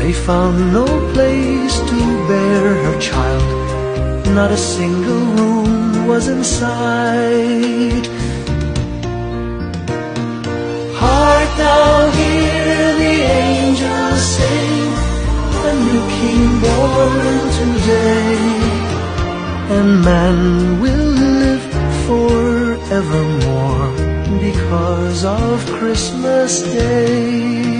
They found no place to bear her child, not a single room was in sight. Heart, thou hear the angels sing, a new King born today, and man will live forevermore because of Christmas Day.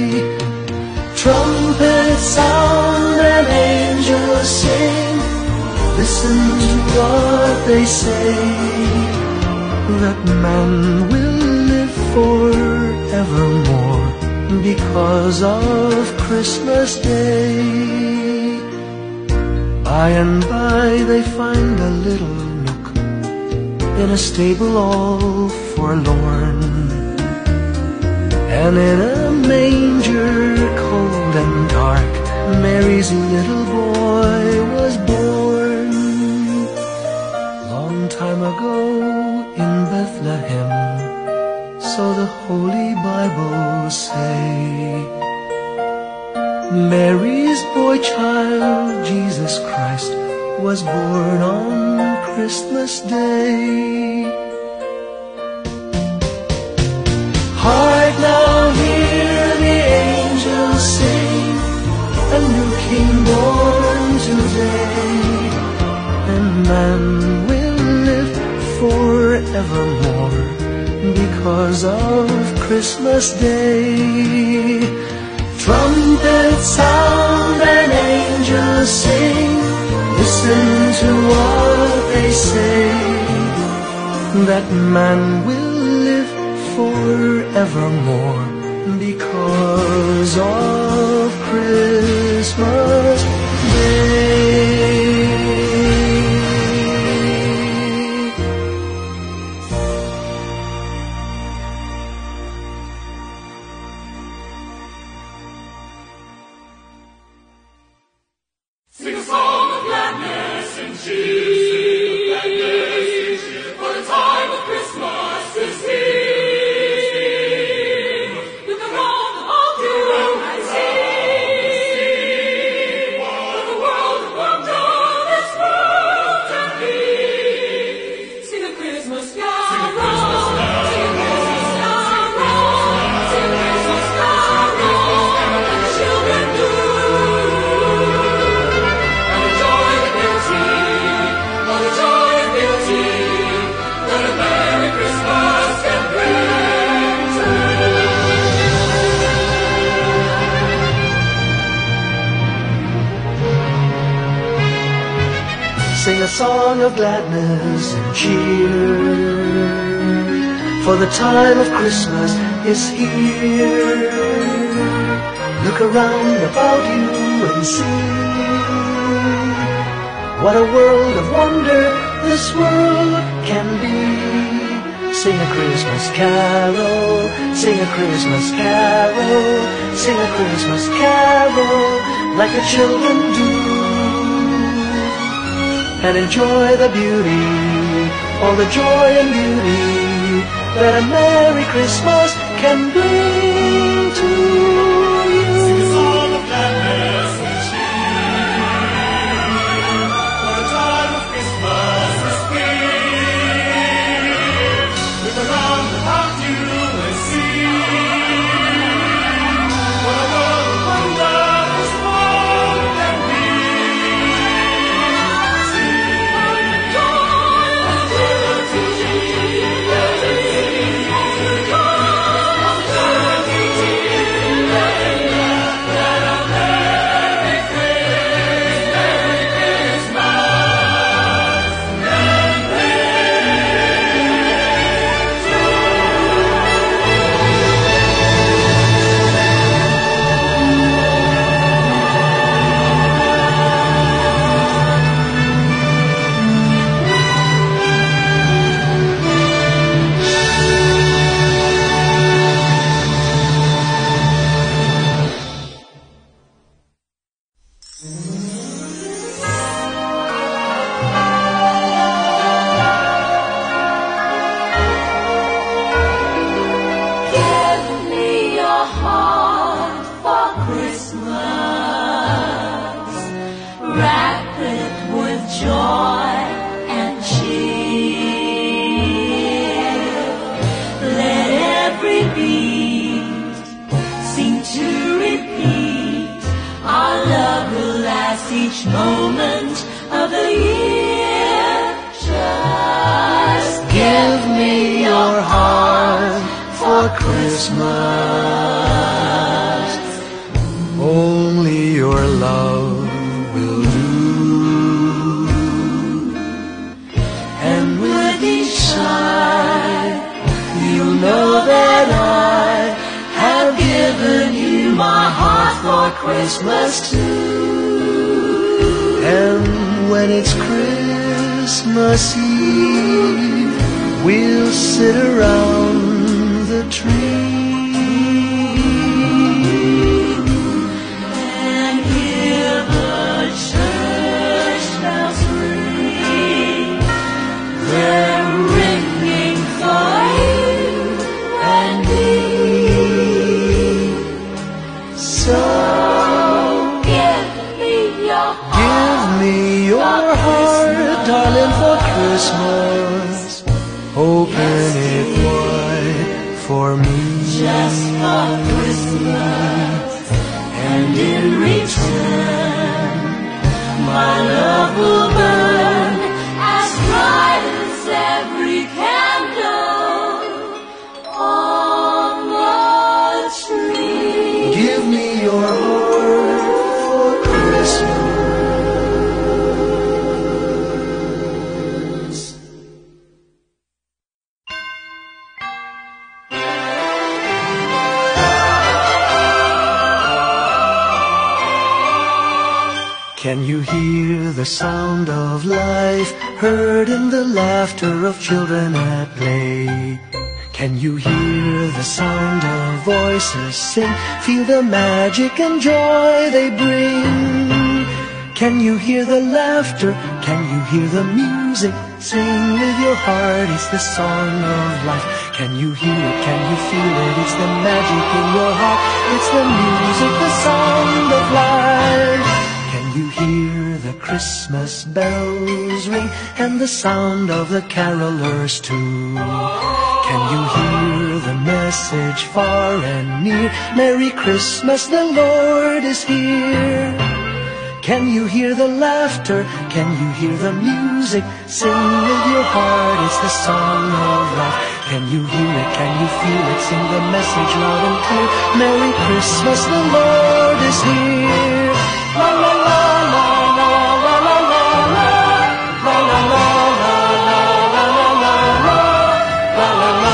Trumpets sound and angels sing, listen to what they say, that man will live forevermore because of Christmas Day. By and by they find a little nook in a stable all forlorn, and in a manger cold and dark, Mary's little boy was born. Long time ago in Bethlehem, so the Holy Bible say, Mary's boy child, Jesus Christ, was born on Christmas Day. Hark now, hear the angels sing, a new King born today, and man will live forevermore because of Christmas Day. Trumpets sound and angels sing, listen to what they say, that man will live forevermore because of Christmas Day. Sing a song of gladness and cheer, for the time of Christmas is here. Look around about you and see what a world of wonder this world can be. Sing a Christmas carol, sing a Christmas carol, sing a Christmas carol, and the children do. Sing a song of gladness and cheer, for the time of Christmas is here. Look around about you and see what a world of wonder this world can be. Sing a Christmas carol, sing a Christmas carol, sing a Christmas carol like the children do, and enjoy the beauty, all the joy and beauty that a Merry Christmas can bring to you. Sing a song of gladness and cheer, for the time of Christmas is here. Look around about you and see what a world of wonder this world can be. Sing Christmas. Only your love will do. And with each sigh, you know that I have given you my heart for Christmas too. And when it's Christmas Eve, we'll sit around the tree and hear the church bells ring. They're ringing for you and me. So give me your heart. give me your heart, darling, for Christmas. Open it wide for me. Just for Christmas. And in return, my love will burn as bright as every candle on the tree. Give me your heart for Christmas. Can you hear the sound of life, heard in the laughter of children at play? Can you hear the sound of voices sing, feel the magic and joy they bring? Can you hear the laughter, can you hear the music? Sing with your heart, it's the song of life. Can you hear it, can you feel it? It's the magic in your heart, it's the music, the sound of life. Can you hear the Christmas bells ring and the sound of the carolers too? Can you hear the message far and near? Merry Christmas, the Lord is here. Can you hear the laughter? Can you hear the music? Sing with your heart, it's the song of life. Can you hear it? Can you feel it? Sing the message loud and clear. Merry Christmas, the Lord is here. La la la la la la la la la la la la la la la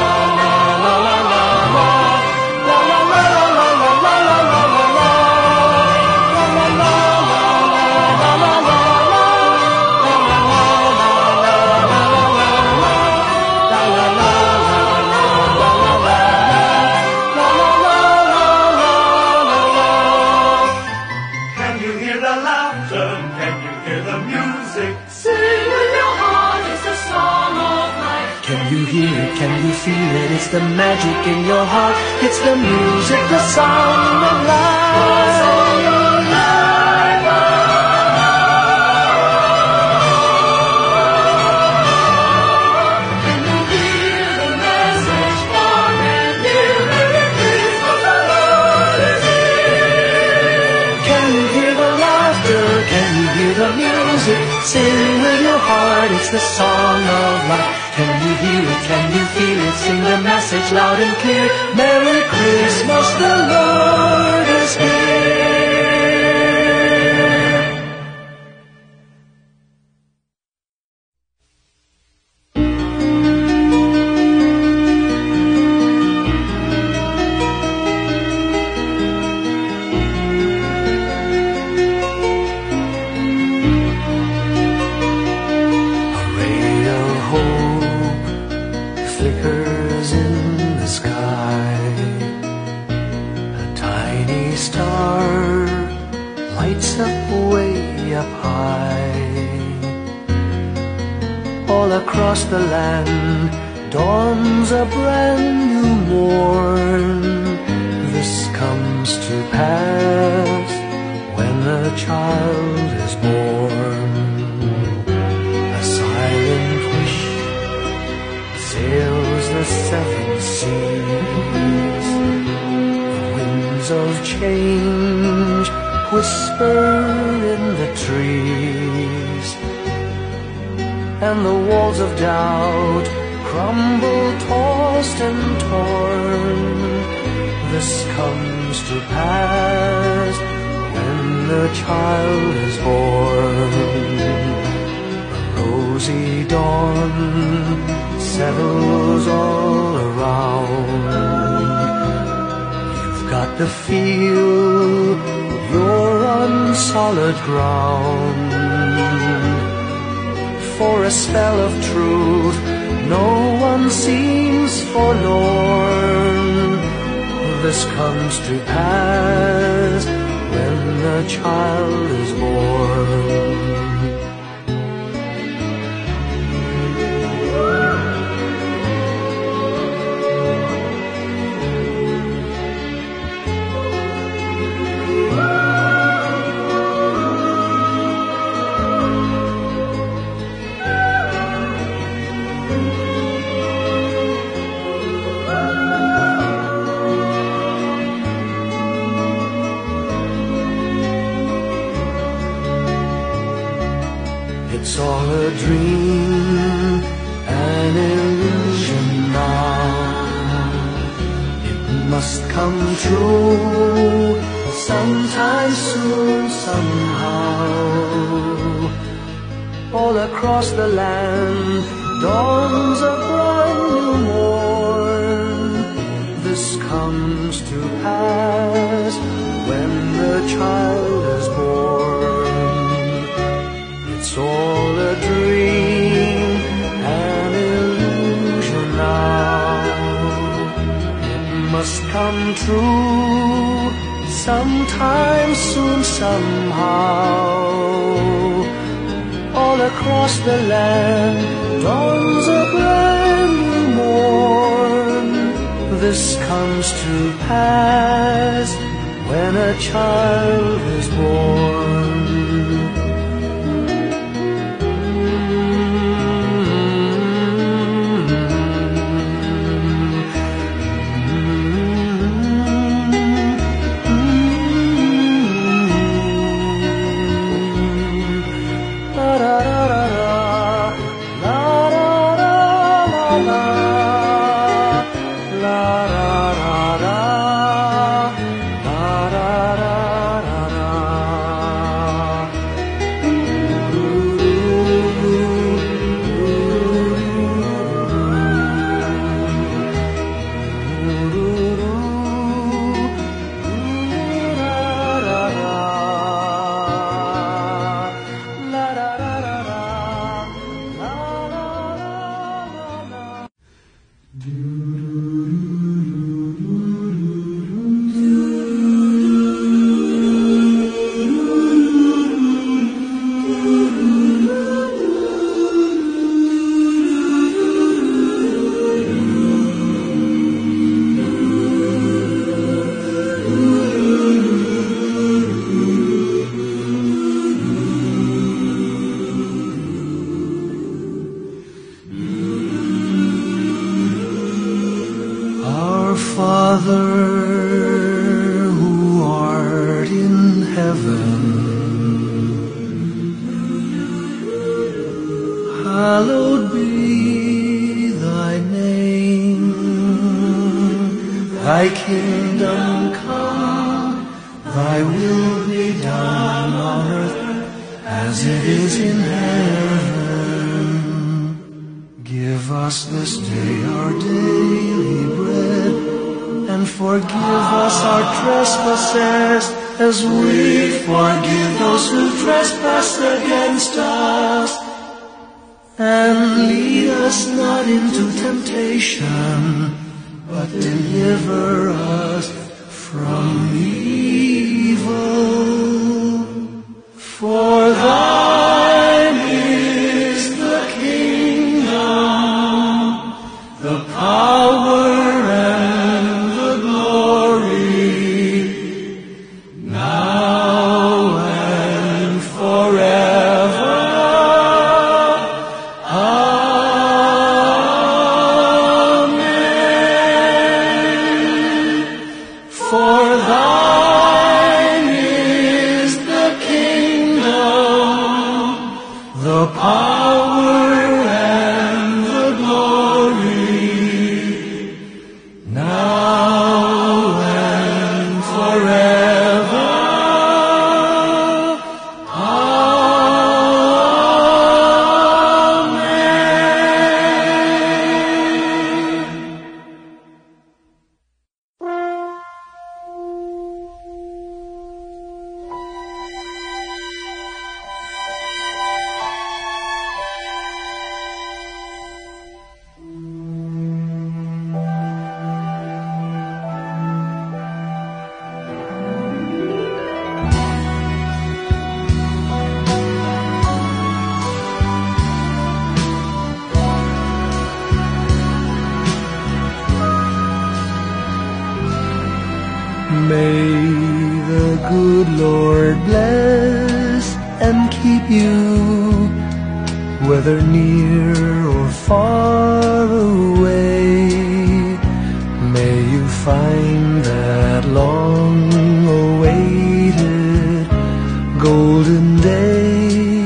Can you feel it? It's the magic in your heart. It's the music, the sound of life. Can you hear the message far and near? Merry Christmas, the Lord is here. Can you hear the laughter? Can you hear the music? Sing with your heart, it's the song of life. Can you hear it? Can you feel it? Sing the message loud and clear. Merry Christmas, the Lord is here. Flickers in the sky. A tiny star lights up way up high. All across the land dawns a brand new morn. This comes to pass when a child is born. A silent wish sails the seven seas. The winds of change whisper in the trees, and the walls of doubt crumble, tossed and torn. This comes to pass when the child is born. A rosy dawn settles all around. You've got to feel you're on solid ground. For a spell of truth, no one seems forlorn. This comes to pass when the child is born. It's all a dream, an illusion now. It must come true sometime soon, somehow. All across the land dawns a brand new morn. This comes to pass when the child is born. It's all a dream, an illusion now. It must come true sometime soon, somehow. All across the land dawns a brand new morn. This comes to pass when a child is born. Father, who art in heaven, hallowed be thy name. Thy kingdom come, thy will be done on earth as it is in heaven. Give us this day our daily bread, and forgive us our trespasses, as we forgive those who trespass against us. And lead us not into temptation, but deliver us from evil. For thine is the kingdom, the power, and the glory, now and forever. Amen. For thine is the kingdom, the power, and the glory, May the good Lord bless and keep you, whether near or far away. May you find that long-awaited golden day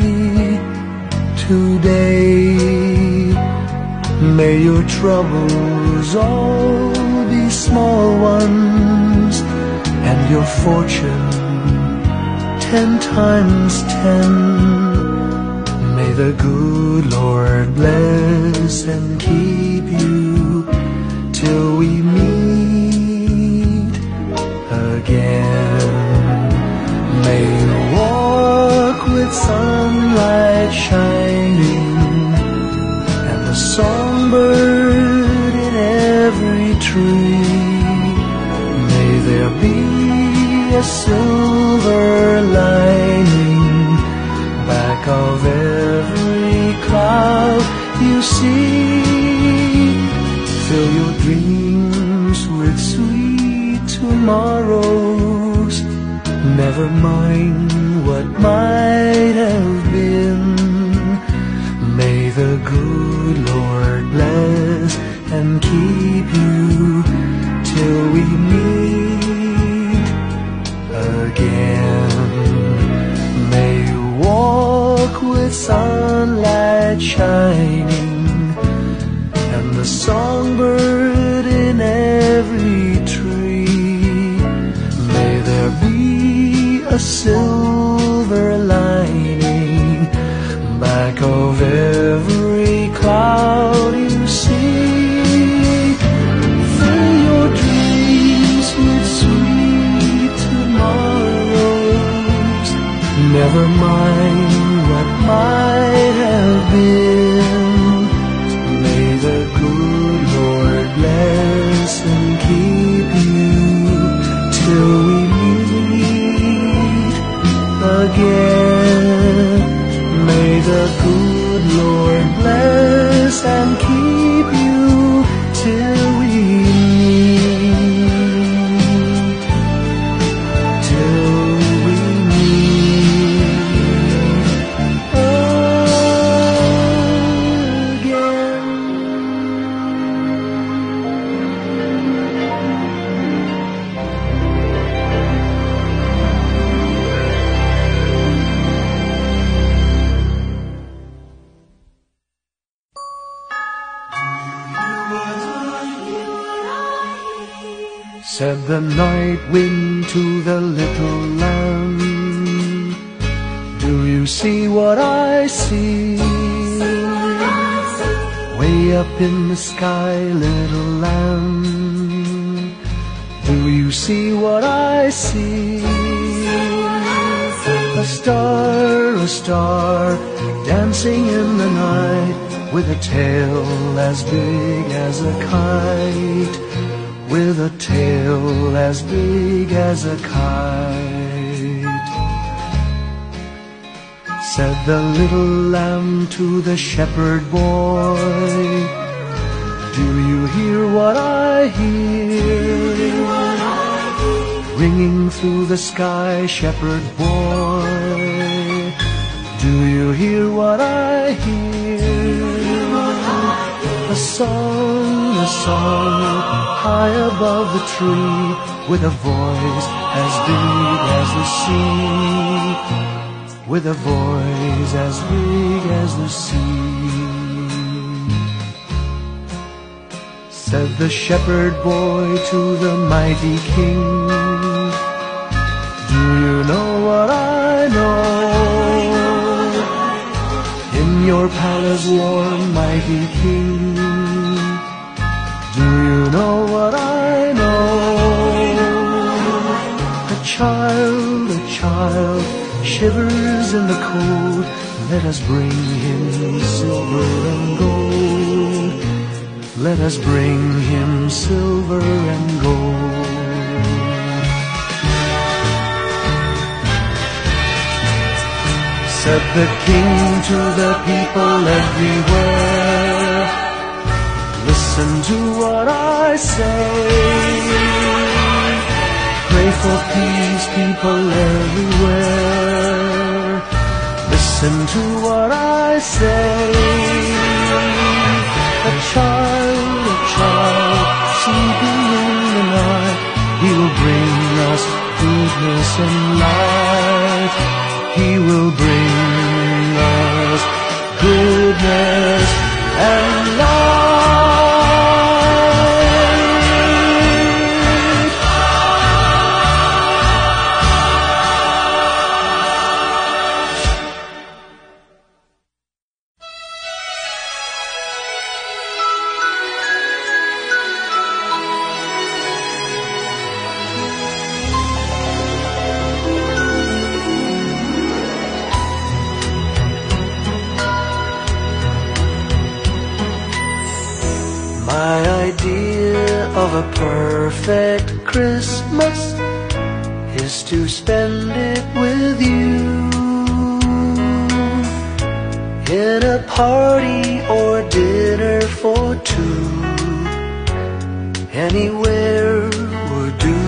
today. May your troubles all be small ones, and your fortune 10 times 10. May the good Lord bless and keep you till we meet again. May you walk with sunlight shining and the songbird in every tree. May there be a silver lining back of every cloud you see. Fill your dreams with sweet tomorrows. Never mind what might have been. May the good Lord bless and keep you till we meet again. May you walk with sunlight shining and the songbird in every tree. May there be a silver lining back of every cloud you see. Fill your dreams with sweet tomorrows. Never mind what might have been. May the good Lord bless and keep you till we meet again. May the good Lord bless and keep you till we meet, till we meet again. Said the night wind to the little lamb, do you see what I see? Way up in the sky, little lamb, do you see what I see? A star, dancing in the night, with a tail as big as a kite, with a tail as big as a kite. Said the little lamb to the shepherd boy, do you hear what I hear? Ringing through the sky, shepherd boy, do you hear what I hear? A song, high above the tree, with a voice as big as the sea, with a voice as big as the sea. Said the shepherd boy to the mighty king, do you know what I know? In your palace warm, mighty king, do you know what I know? A child shivers in the cold. Let us bring him silver and gold. Let us bring him silver and gold. Said the king to the people everywhere, listen to what I say. Pray for peace, people everywhere. Listen to what I say. A child sleeping in the night, He will bring us goodness and light. He will bring us goodness and light. My idea of a perfect Christmas is to spend it with you, in a party or dinner for two. Anywhere would do.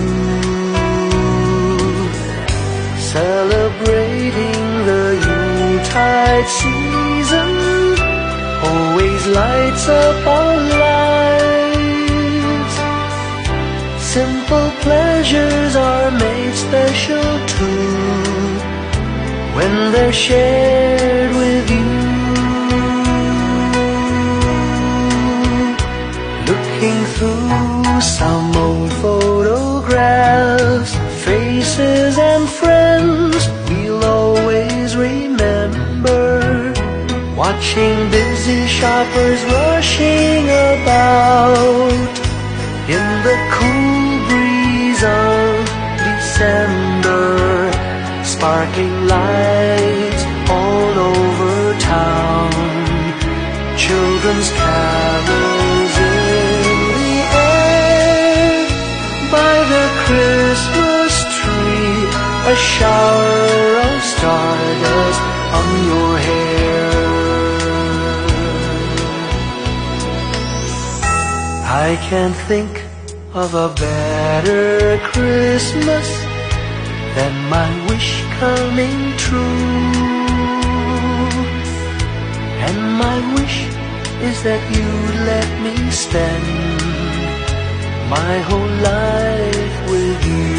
Celebrating the Yuletide season always lights up our lives. Simple pleasures are made special too when they're shared with you. Looking through some old photographs, faces and friends we'll always remember. Watching busy shoppers rushing about in the cool breeze of December. Sparkling lights all over town, children's carols in the air. By the Christmas tree, a shower of stardust on your hair. I can't think of a better Christmas than my wish coming true. And my wish is that you'd let me spend my whole life with you.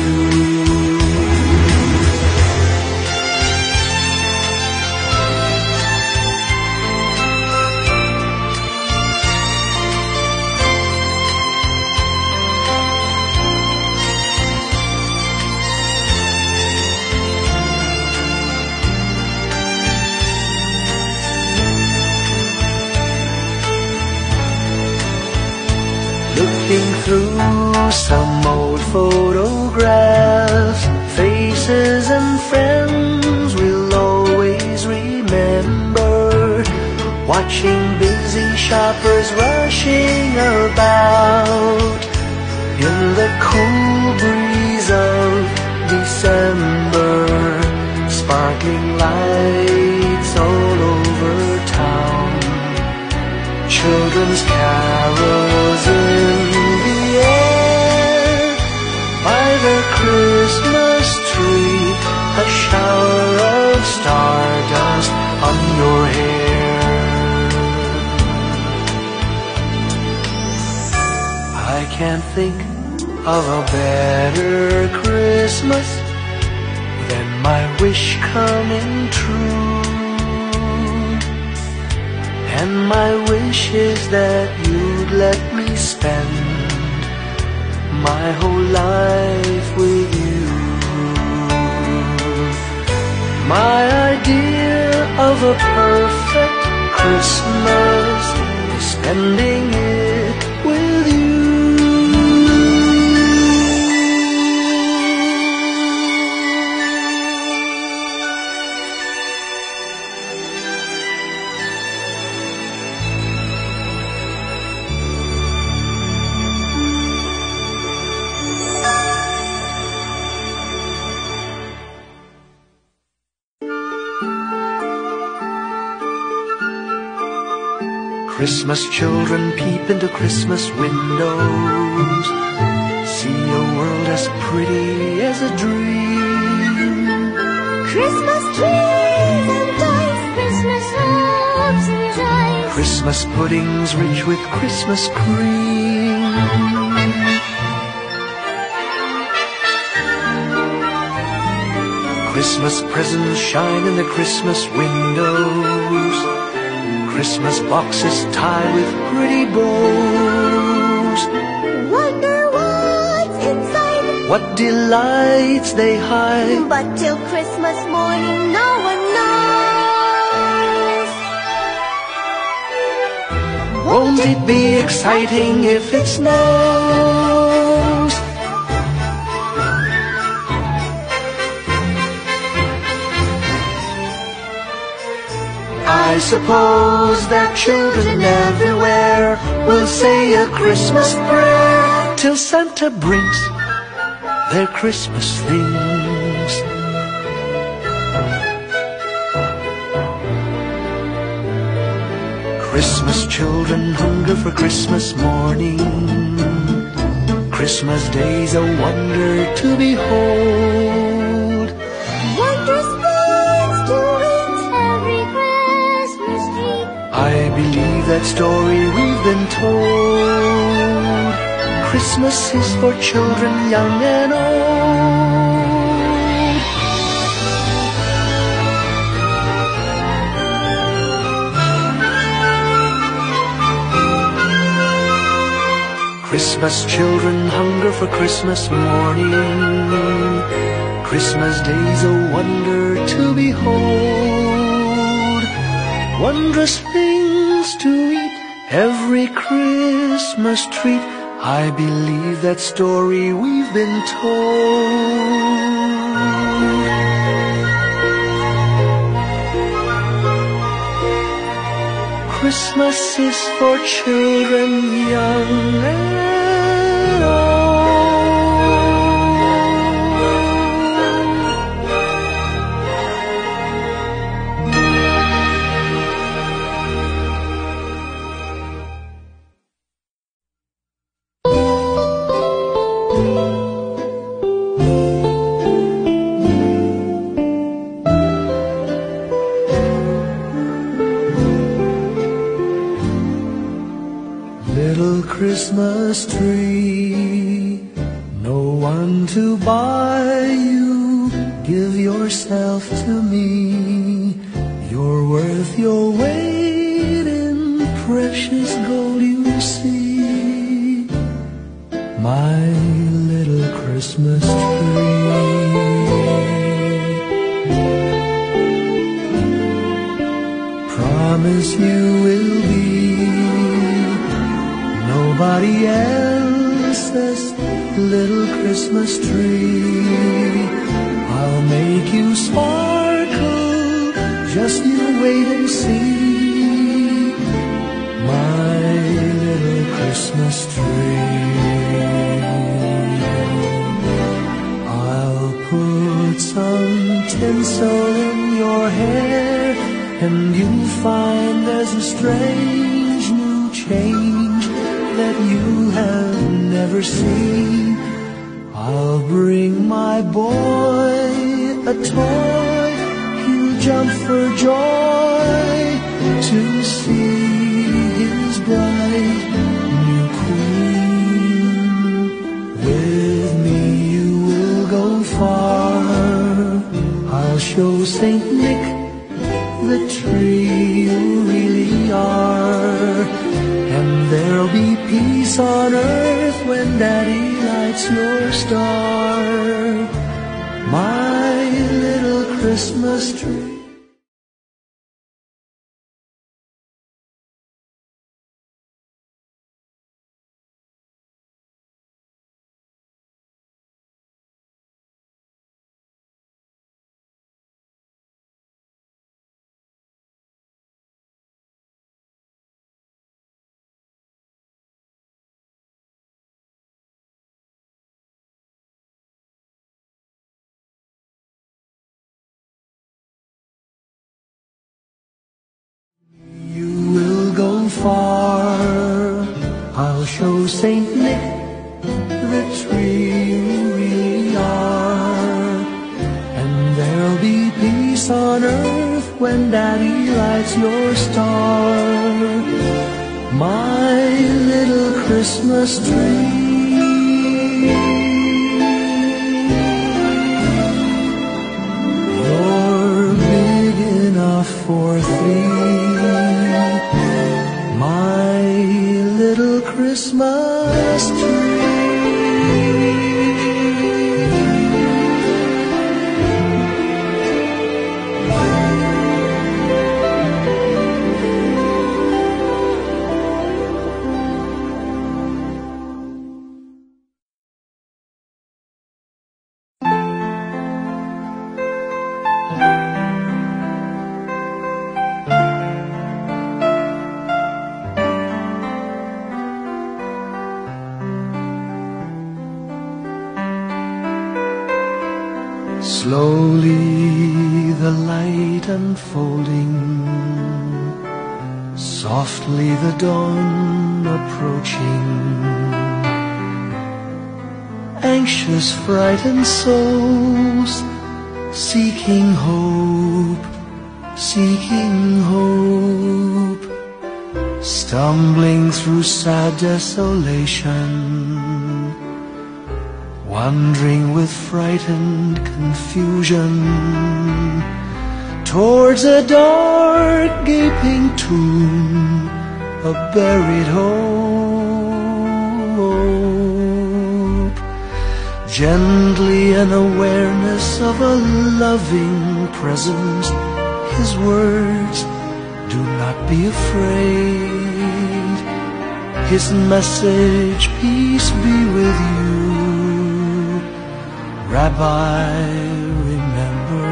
Looking through some old photographs, faces and friends we'll always remember. Watching busy shoppers rushing about in the cool breeze of December. Sparkling lights all over town, children's carols in the air. By the Christmas tree, a shower of stardust on your hair. I can't think of a better Christmas than my wish coming true. And my wish is that you'd let me spend my whole life with you. My idea of a perfect Christmas is spending it with you. Christmas children peep into Christmas windows, see a world as pretty as a dream. Christmas trees and dice, Christmas hopes and joys, Christmas puddings rich with Christmas cream. Christmas presents shine in the Christmas windows. Christmas boxes tied with pretty bows. wonder what's inside, What delights they hide. but till Christmas morning no one knows. Won't it be exciting if it snows? I suppose that children everywhere will say a Christmas prayer till Santa brings their Christmas things. Christmas children hunger for Christmas morning. Christmas day's a wonder to behold. Wondrous things to reach every Christmas tree. I believe that story we've been told. Christmas is for children young and old. Christmas children hunger for Christmas morning. Christmas day's a wonder to behold. Wondrous things to eat, every Christmas treat. I believe that story we've been told. Christmas is for children young and old. Little Christmas tree, no one to buy you. Give yourself to me. You're worth your weight in precious gold, you see. My little Christmas tree. Promise you will be nobody else's little Christmas tree. I'll make you sparkle, just you wait and see. My little Christmas tree. I'll put some tinsel in your hair, and you'll find there's a strange new change that you have never seen. I'll bring my boy a toy. He'll jump for joy to see his bright new queen. With me you will go far. I'll show Saint Nick the tree you really are. And there'll be peace on earth when Daddy lights your star. My little Christmas tree. Far, I'll show Saint Nick the tree you really are. when Daddy lights your star, my little Christmas tree. You're big enough for three, my little Christmas tree. Slowly the light unfolding, softly the dawn approaching. Anxious, frightened souls seeking hope, stumbling through sad desolation, wandering with frightened confusion towards a dark gaping tomb, a buried hope. Gently an awareness of a loving presence, His words, do not be afraid. His message, peace be with you. Rabbi, remember,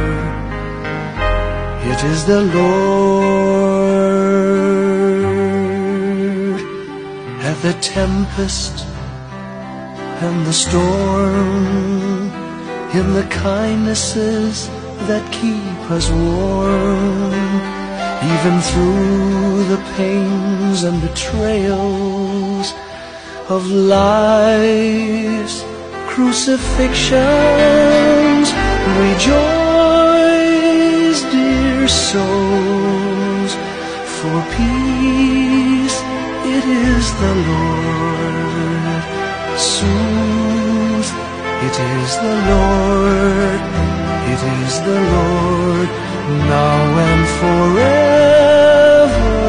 it is the Lord. At the tempest and the storm, in the kindnesses that keep us warm, even through the pains and betrayals of life's crucifixions. Rejoice, dear souls, for peace it is the Lord. Soothe, it is the Lord, it is the Lord, now and forever.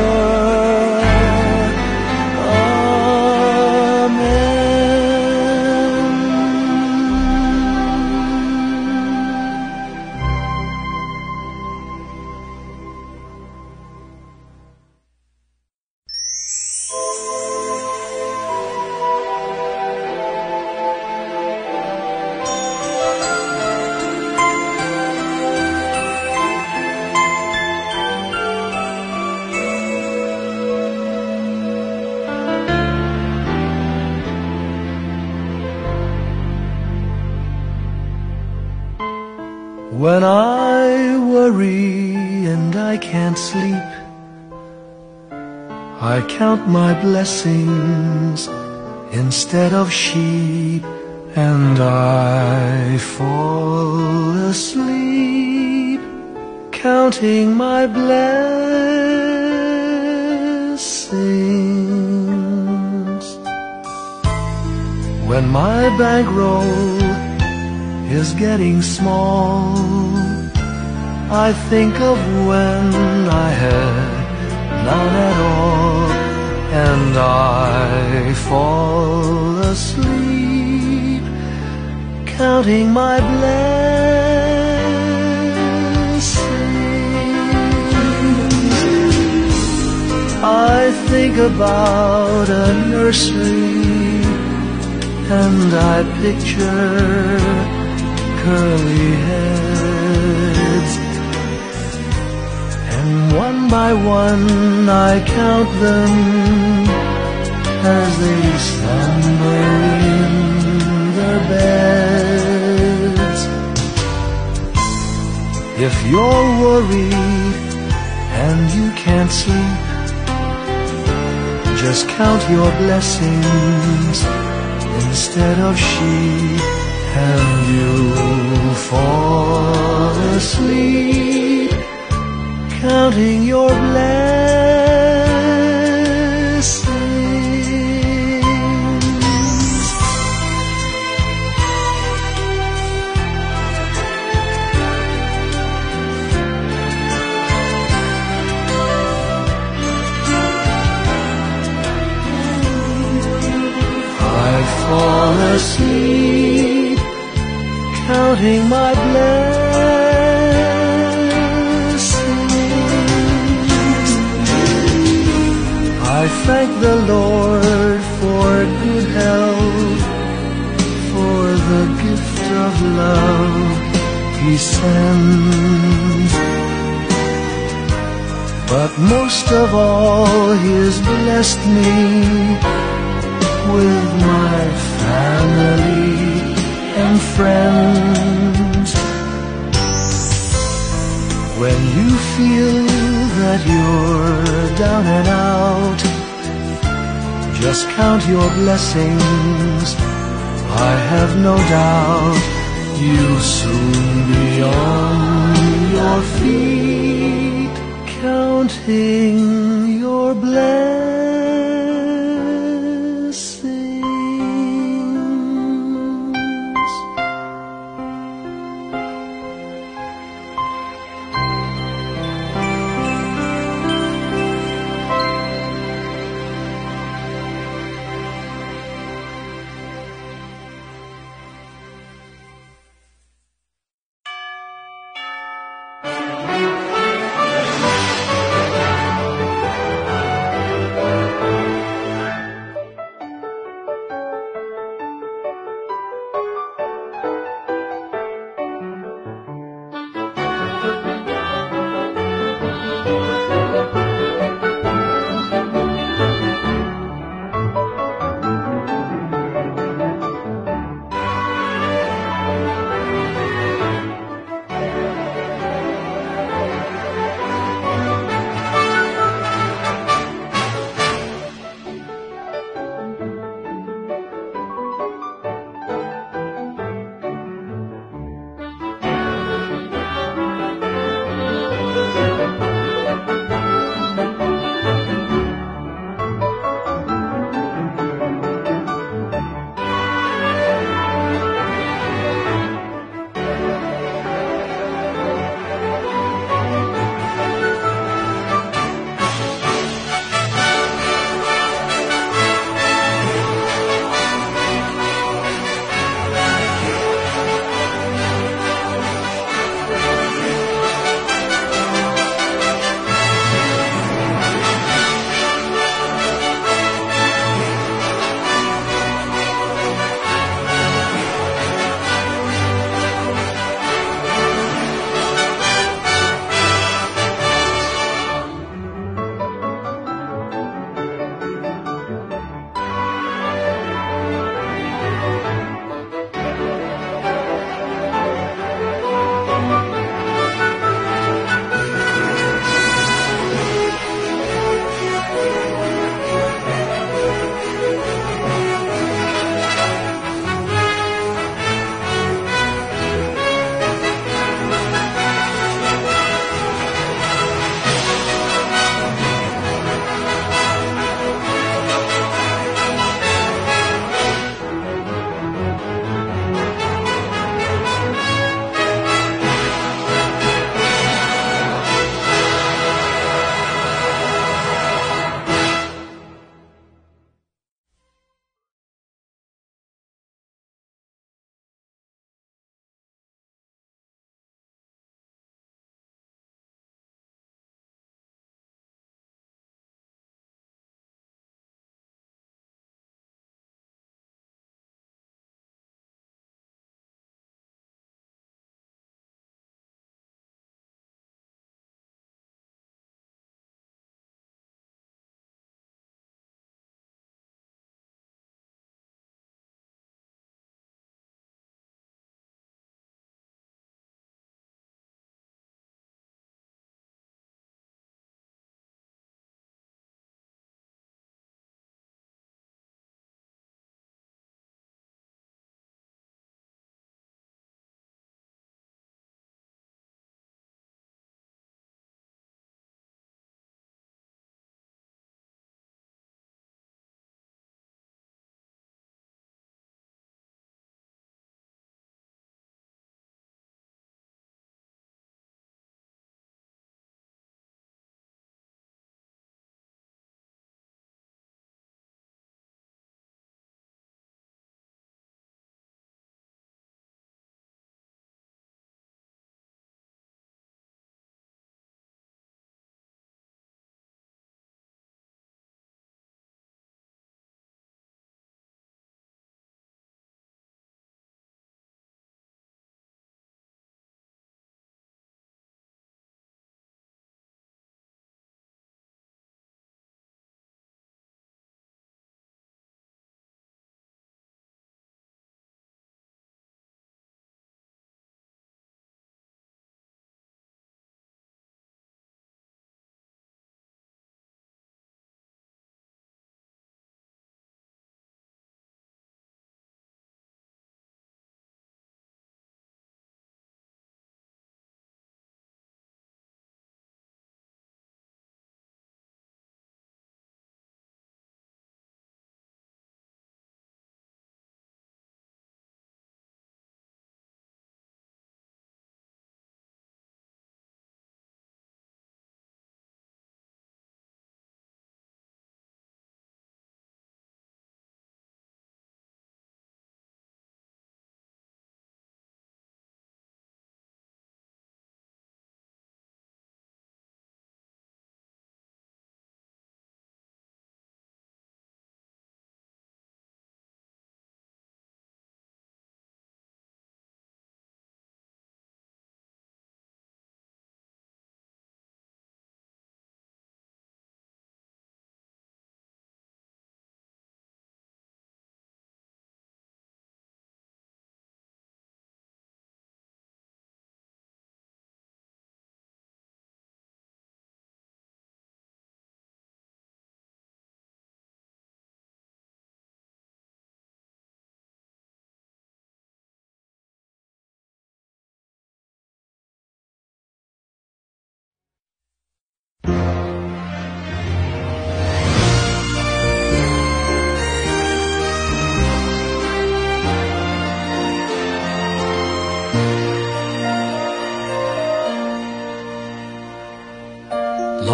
When I worry and I can't sleep, I count my blessings instead of sheep, and I fall asleep counting my blessings. When my bankroll is getting small, I think of when I had none at all, and I fall asleep counting my blessings. I think about a nursery, and I picture curly heads, and one by one I count them as they slumber in their beds. If you're worried and you can't sleep, just count your blessings instead of sheep, and you'll fall asleep counting your blessings. I fall asleep counting my blessings. I thank the Lord for good health, for the gift of love He sends. But most of all, He has blessed me with my family and friends. When you feel that you're down and out, just count your blessings. I have no doubt you'll soon be on your feet, counting your blessings.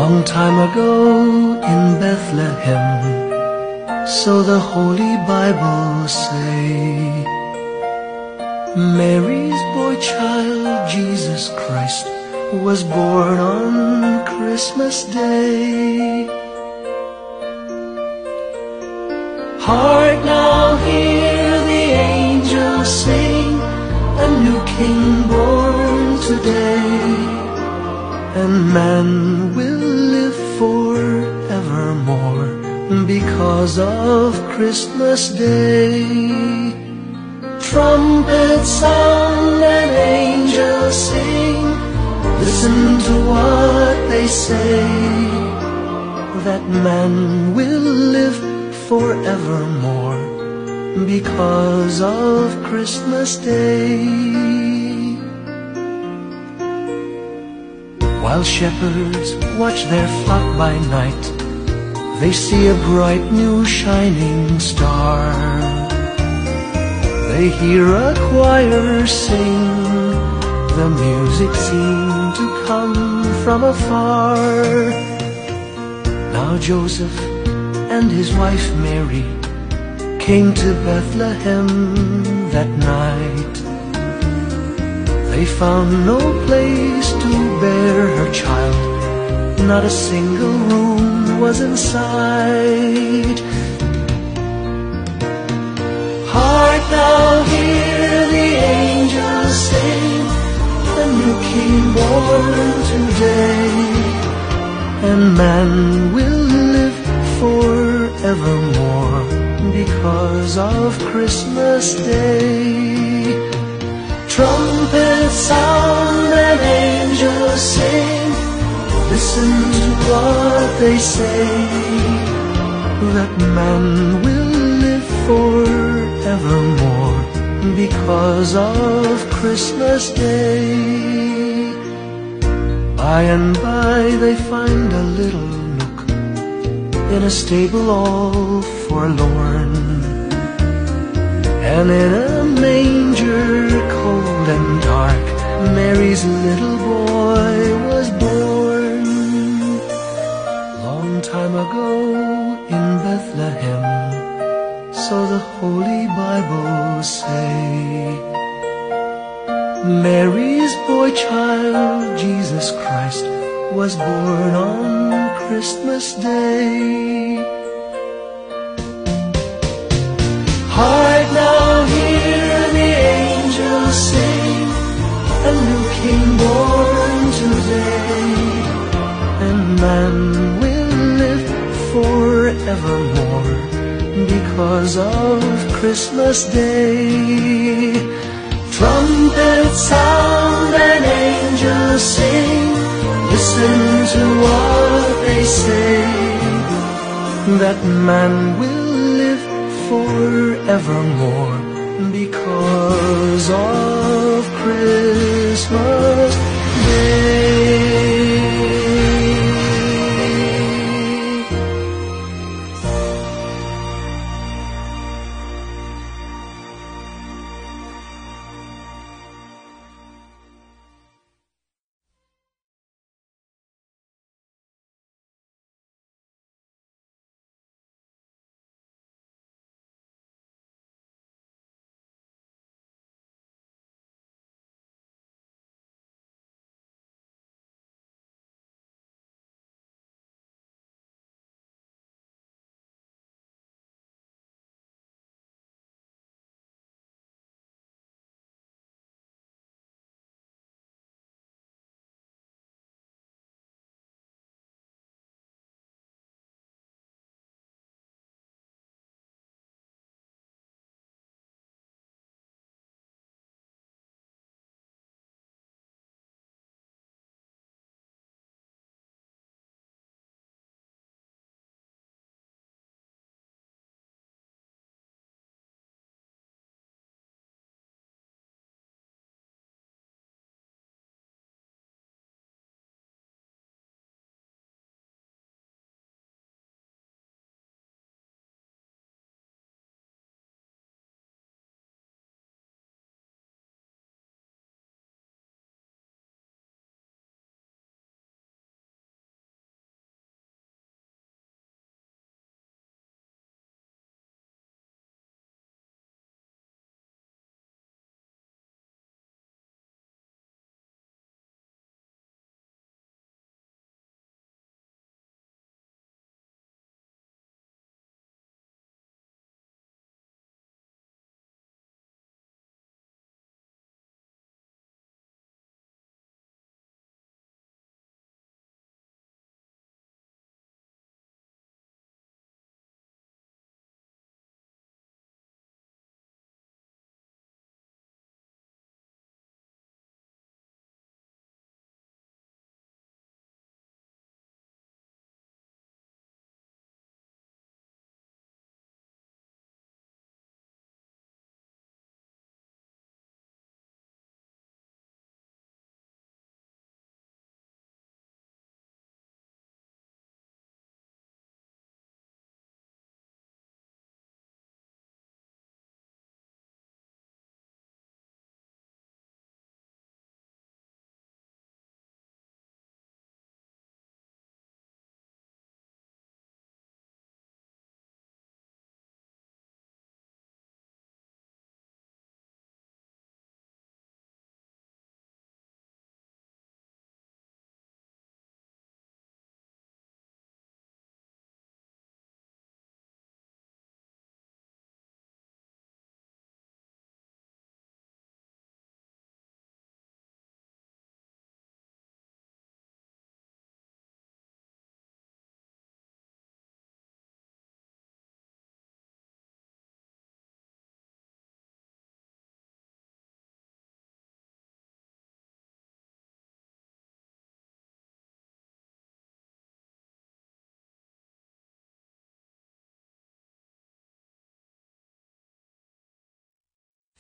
Long time ago in Bethlehem, so the Holy Bible say, Mary's boy child, Jesus Christ, was born on Christmas Day. Hark now, hear the angels sing, a new King born today, and man will live forevermore because of Christmas Day. Trumpets sound and angels sing, listen to what they say, that man will live forevermore because of Christmas Day. While shepherds watch their flock by night, they see a bright new shining star. They hear a choir sing, the music seemed to come from afar. Now Joseph and his wife Mary came to Bethlehem that night. They found no place to bear her child, not a single room was in sight. Hark now, hear the angels sing, a new King born today, and man will live forevermore because of Christmas Day. Trumpets sound and angels sing, listen to what they say, that man will live forevermore because of Christmas Day. By and by they find a little nook in a stable all forlorn, and in a manger cold and dark, Mary's little boy was born. Long time ago in Bethlehem, so the Holy Bible say, Mary's boy child, Jesus Christ, was born on Christmas Day. Hark now, hear the angels sing, a new King born today, and man will live forevermore because of Christmas Day. Trumpets sound and angels sing, listen to what they say, that man will live forevermore because of Christmas Day.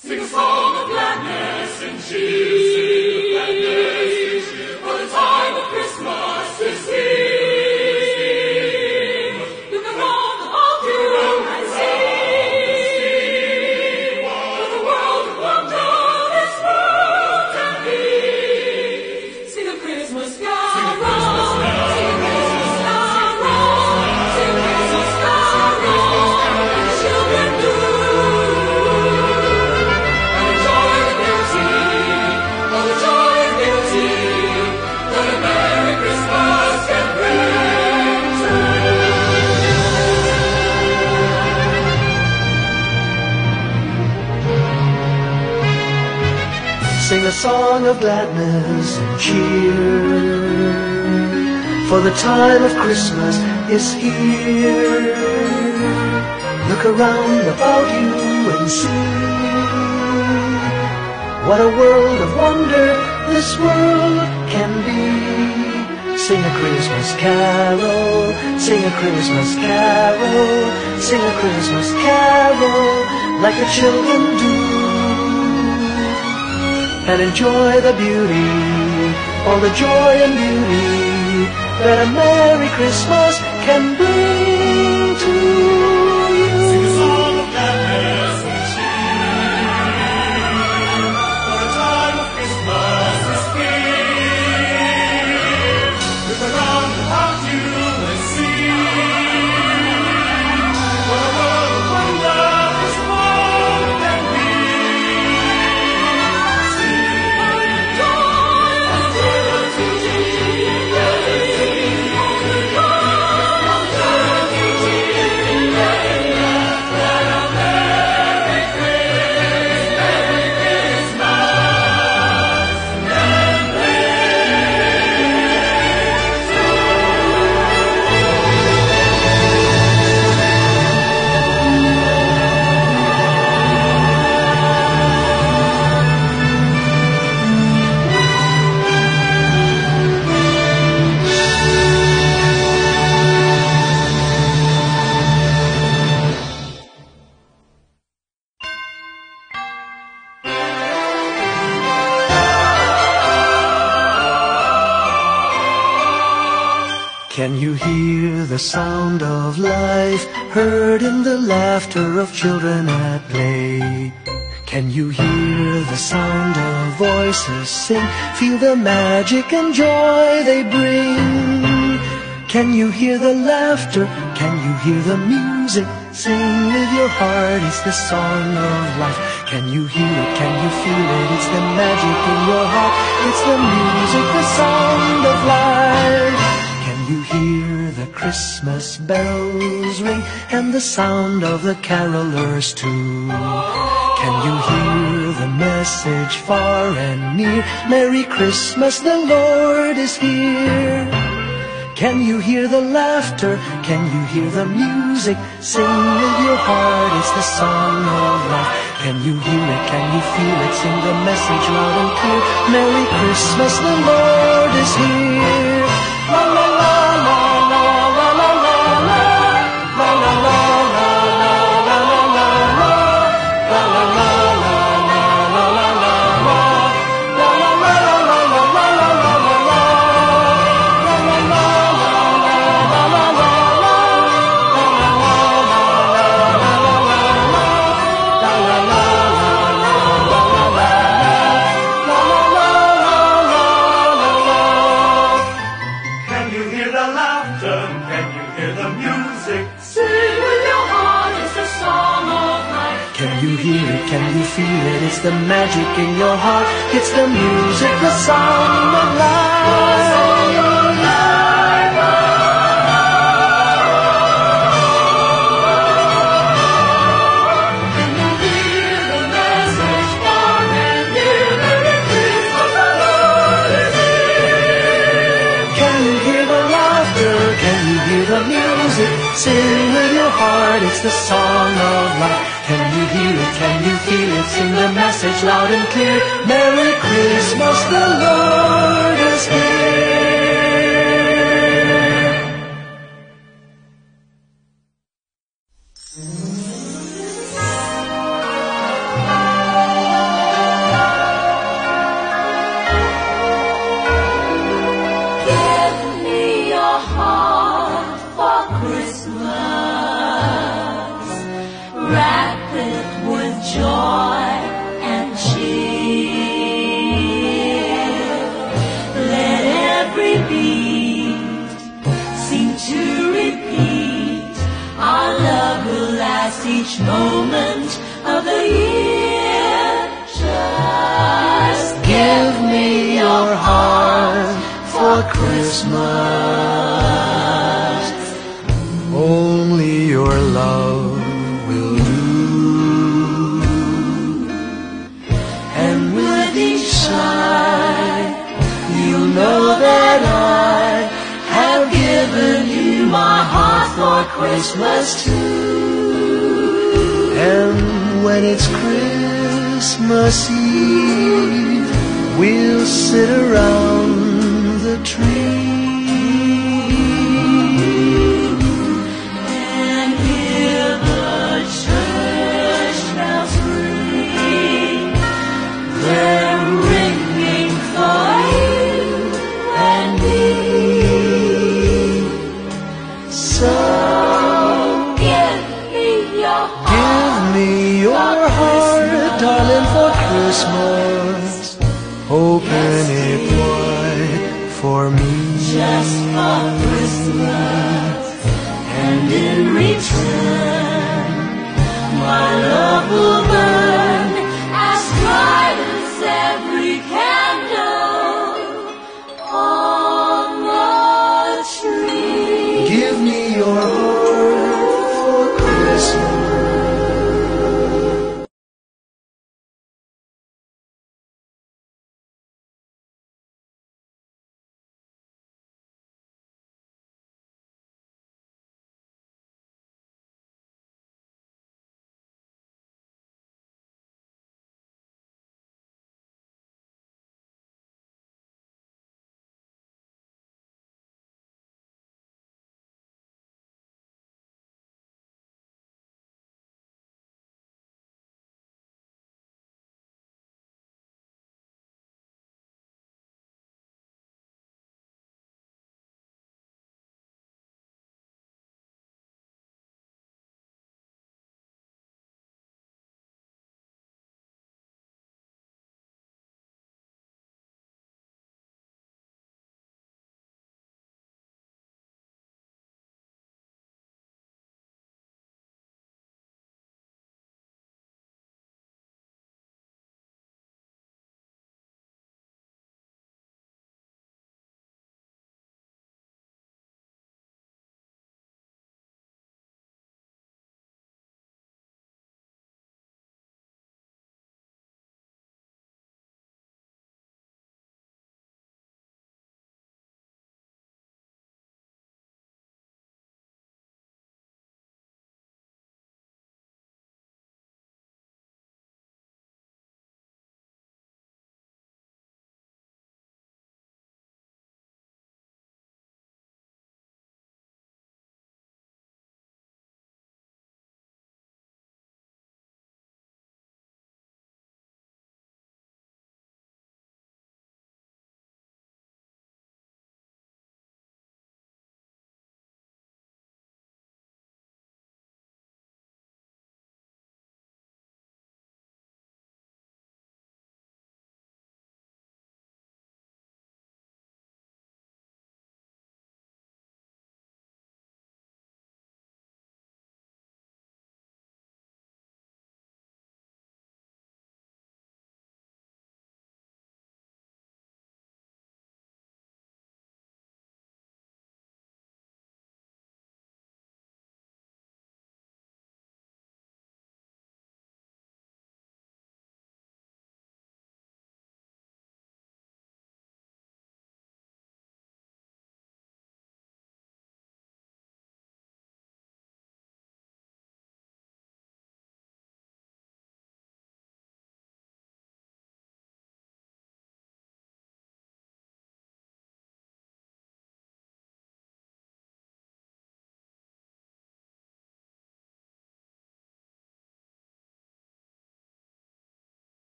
Sing a song of gladness and cheer, for the time of Christmas is here. Look around all through and see, what a world of wonder this world can be. Sing a Christmas carol, sing a Christmas carol, sing a Christmas carol, and the children do. Sing a song of gladness and cheer, for the time of Christmas is here. Look around about you and see, what a world of wonder this world can be. Sing a Christmas carol, sing a Christmas carol, sing a Christmas carol, like the children do. And enjoy the beauty, all the joy and beauty that a Merry Christmas can bring to you. Sing a song of gladness and cheer, for the time of Christmas is here. Look around about you and see, what a world of wonder this world can be. Can you hear the sound of life heard in the laughter of children at play? Can you hear the sound of voices sing, feel the magic and joy they bring? Can you hear the laughter? Can you hear the music? Sing with your heart, it's the song of life. Can you hear it? Can you feel it? It's the magic in your heart. It's the music, the sound of life. Can you hear the Christmas bells ring and the sound of the carolers too? Can you hear the message far and near? Merry Christmas, the Lord is here. Can you hear the laughter? Can you hear the music? Sing with your heart, it's the song of life. Can you hear it? Can you feel it? Sing the message loud and clear. Merry Christmas, the Lord is here. La la la la la la la la la la la la la Can you feel it? It's the magic in your heart. It's the music, the song of life. Can you hear the message far and near? Merry Christmas, the Lord is here. Can you hear the laughter? Can you hear the music? Sing with your heart. It's the song of life. Can you hear it? Can you feel it? Sing the message loud and clear. Merry Christmas, the Lord is here. each moment of the year. Just Give me your heart for Christmas. Only your love will do. And with each sigh, you'll know that I have given you my heart for Christmas too. And when it's Christmas Eve, we'll sit around the tree and hear the church bells ring. They're ringing for you and me. So Give me your heart. give me your heart, darling, for Christmas. Open it wide for me. Just for Christmas, and in return, my love will burn as bright as every candle on the tree. Give me your heart for Christmas.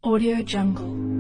Audio Jungle.